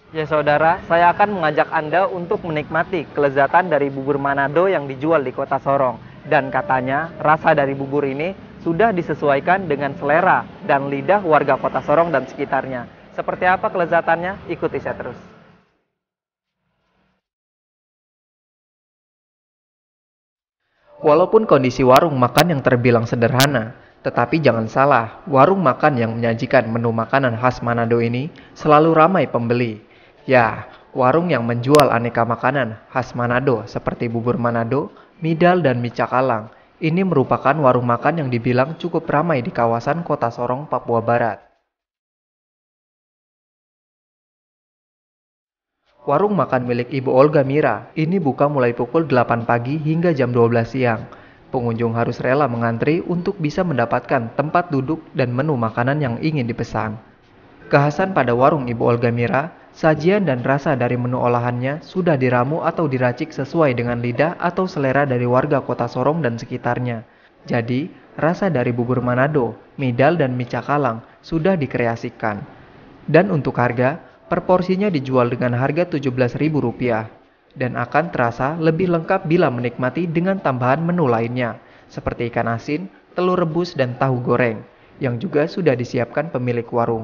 Ya saudara, saya akan mengajak Anda untuk menikmati kelezatan dari bubur Manado yang dijual di kota Sorong. Dan katanya, rasa dari bubur ini sudah disesuaikan dengan selera dan lidah warga kota Sorong dan sekitarnya. Seperti apa kelezatannya? Ikuti saya terus. Walaupun kondisi warung makan yang terbilang sederhana, tetapi jangan salah, warung makan yang menyajikan menu makanan khas Manado ini selalu ramai pembeli. Ya, warung yang menjual aneka makanan khas Manado seperti bubur Manado, midal, dan mie cakalang. Ini merupakan warung makan yang dibilang cukup ramai di kawasan Kota Sorong, Papua Barat. Warung makan milik Ibu Olga Mira ini buka mulai pukul 8 pagi hingga jam 12 siang. Pengunjung harus rela mengantri untuk bisa mendapatkan tempat duduk dan menu makanan yang ingin dipesan. Kekhasan pada warung Ibu Olga Mira, sajian dan rasa dari menu olahannya sudah diramu atau diracik sesuai dengan lidah atau selera dari warga kota Sorong dan sekitarnya. Jadi, rasa dari bubur Manado, midal, dan mie cakalang sudah dikreasikan. Dan untuk harga, per porsinya dijual dengan harga Rp17.000 dan akan terasa lebih lengkap bila menikmati dengan tambahan menu lainnya, seperti ikan asin, telur rebus, dan tahu goreng, yang juga sudah disiapkan pemilik warung.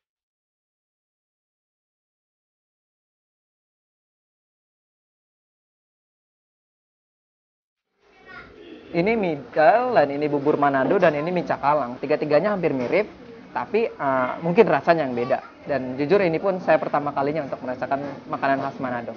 Ini midal, dan ini bubur Manado, dan ini mie cakalang. Tiga-tiganya hampir mirip, tapi mungkin rasanya yang beda. Dan jujur ini pun saya pertama kalinya untuk merasakan makanan khas Manado.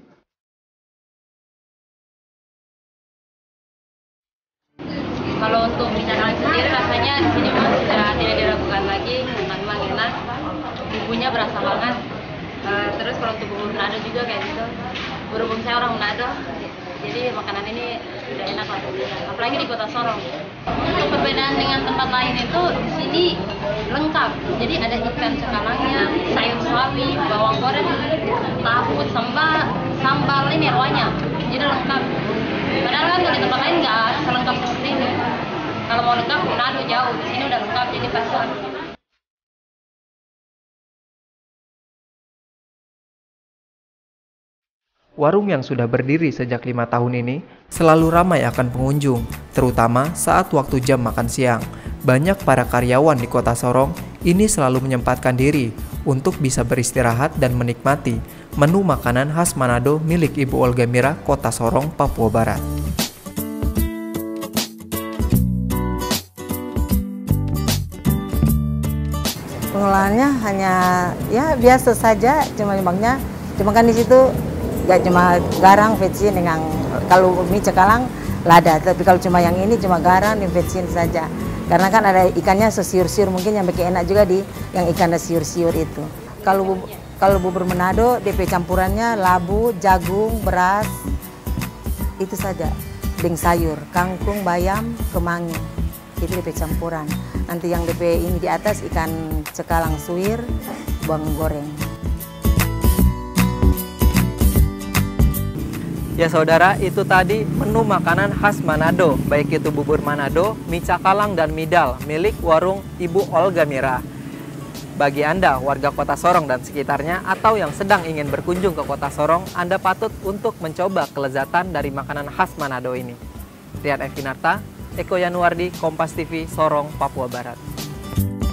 Kalau untuk mie cakalang sendiri rasanya di sini mas sudah tidak diragukan lagi, memang enak, bumbunya berasa banget. Terus kalau untuk bubur Manado juga kayak gitu. Berhubung saya orang Manado, jadi makanan ini sudah enak lah, apalagi di kota Sorong. Untuk perbedaan dengan tempat lain itu di sini lengkap. Jadi ada ikan cekalangnya, sayur sawi, bawang goreng, tahu, sambal ini kuahnya. Jadi lengkap. Padahal kan kalau di tempat lain nggak selengkap seperti ini. Kalau mau lengkap Manado jauh, di sini udah lengkap jadi pas. Warung yang sudah berdiri sejak 5 tahun ini selalu ramai akan pengunjung, terutama saat waktu jam makan siang. Banyak para karyawan di kota Sorong ini selalu menyempatkan diri untuk bisa beristirahat dan menikmati menu makanan khas Manado milik Ibu Olga Mira, kota Sorong, Papua Barat. Pengolahannya hanya ya biasa saja, cuma kan di situ ya cuma garang, vetsin dengan kalau mie cakalang lada, tapi kalau cuma yang ini cuma garang dan vetsin saja. Karena kan ada ikannya sesiur-siur, mungkin yang bikin enak juga di yang ikan siur-siur itu. Kalau bubur Manado, DP campurannya labu, jagung, beras, itu saja. Dengan sayur, kangkung, bayam, kemangi, itu DP campuran. Nanti yang DP ini di atas ikan cakalang suwir, bawang goreng. Ya saudara, itu tadi menu makanan khas Manado, baik itu bubur Manado, mie cakalang, dan midal milik warung Ibu Olga Mira. Bagi Anda, warga kota Sorong dan sekitarnya, atau yang sedang ingin berkunjung ke kota Sorong, Anda patut untuk mencoba kelezatan dari makanan khas Manado ini. Rian Evinarta, Eko Yanuardi, Kompas TV, Sorong, Papua Barat.